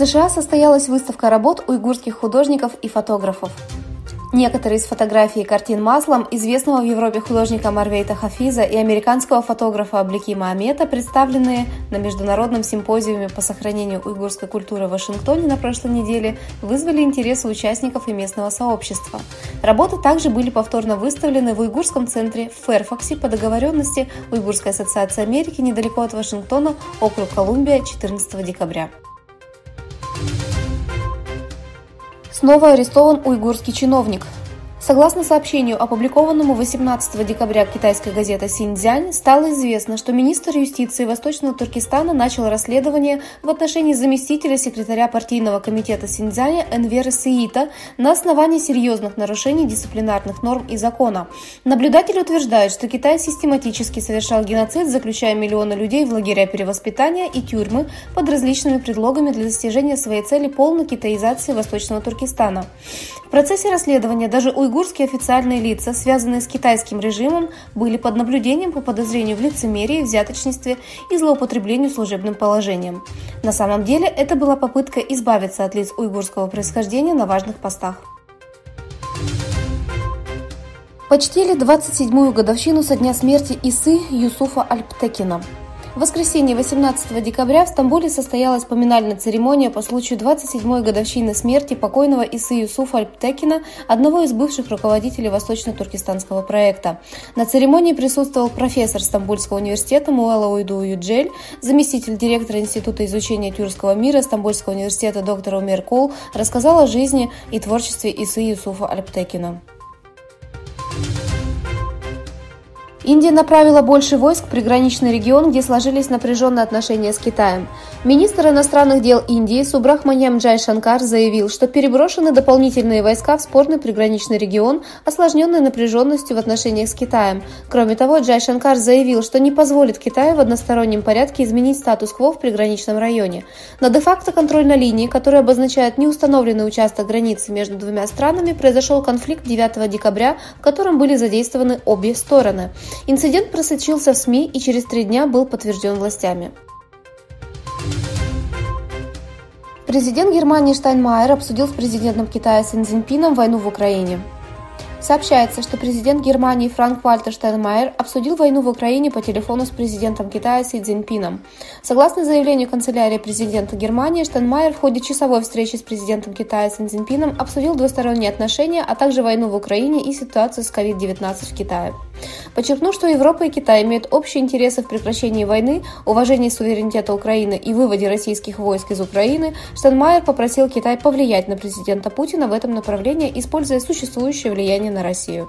США состоялась выставка работ уйгурских художников и фотографов. Некоторые из фотографий и картин маслом известного в Европе художника Марвейта Хафиза и американского фотографа Аблекима Амета, представленные на Международном симпозиуме по сохранению уйгурской культуры в Вашингтоне на прошлой неделе, вызвали интерес у участников и местного сообщества. Работы также были повторно выставлены в уйгурском центре в Фэрфаксе по договоренности Уйгурской ассоциации Америки недалеко от Вашингтона, округ Колумбия, 14 декабря. Снова арестован уйгурский чиновник. Согласно сообщению, опубликованному 18 декабря китайской газетой «Синьцзянь», стало известно, что министр юстиции Восточного Туркестана начал расследование в отношении заместителя секретаря партийного комитета Синьцзяня Энвера Сеита на основании серьезных нарушений дисциплинарных норм и закона. Наблюдатели утверждают, что Китай систематически совершал геноцид, заключая миллионы людей в лагеря перевоспитания и тюрьмы под различными предлогами для достижения своей цели полной китаизации Восточного Туркестана. В процессе расследования даже уйгурские официальные лица, связанные с китайским режимом, были под наблюдением по подозрению в лицемерии, взяточничестве и злоупотреблению служебным положением. На самом деле это была попытка избавиться от лиц уйгурского происхождения на важных постах. Почтили 27-ю годовщину со дня смерти Исы Юсуфа Альптекина. В воскресенье 18 декабря в Стамбуле состоялась поминальная церемония по случаю 27-й годовщины смерти покойного Исы Юсуфа Альптекина, одного из бывших руководителей Восточно-Туркестанского проекта. На церемонии присутствовал профессор Стамбульского университета Муэлла Уйду Юджель, заместитель директора Института изучения тюркского мира Стамбульского университета доктор Умер Кол, рассказал о жизни и творчестве Исы Юсуфа Альптекина. Индия направила больше войск в приграничный регион, где сложились напряженные отношения с Китаем. Министр иностранных дел Индии Субрахманьям Джайшанкар заявил, что переброшены дополнительные войска в спорный приграничный регион, осложненный напряженностью в отношениях с Китаем. Кроме того, Джайшанкар заявил, что не позволит Китаю в одностороннем порядке изменить статус-кво в приграничном районе. На де-факто контрольной линии, которая обозначает неустановленный участок границы между двумя странами, произошел конфликт 9 декабря, в котором были задействованы обе стороны. Инцидент просочился в СМИ и через 3 дня был подтвержден властями. Президент Германии Штайнмайер обсудил с президентом Китая Си Цзиньпином войну в Украине. Сообщается, что президент Германии Франк-Вальтер Штайнмайер обсудил войну в Украине по телефону с президентом Китая Си Цзиньпином. Согласно заявлению канцелярии президента Германии, Штайнмайер в ходе часовой встречи с президентом Китая Си Цзиньпином обсудил двусторонние отношения, а также войну в Украине и ситуацию с COVID-19 в Китае. Подчеркну, что Европа и Китай имеют общие интересы в прекращении войны, уважении суверенитета Украины и выводе российских войск из Украины, Штайнмайер попросил Китай повлиять на президента Путина в этом направлении, используя существующее влияние на Россию.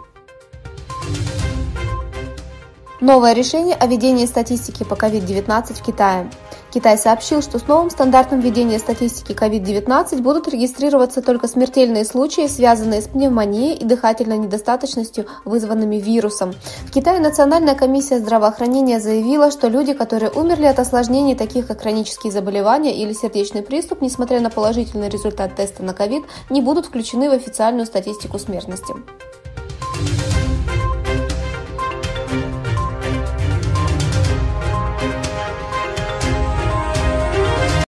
Новое решение о ведении статистики по COVID-19 в Китае. Китай сообщил, что с новым стандартом ведения статистики COVID-19 будут регистрироваться только смертельные случаи, связанные с пневмонией и дыхательной недостаточностью, вызванными вирусом. В Китае Национальная комиссия здравоохранения заявила, что люди, которые умерли от осложнений, таких как хронические заболевания или сердечный приступ, несмотря на положительный результат теста на COVID, не будут включены в официальную статистику смертности.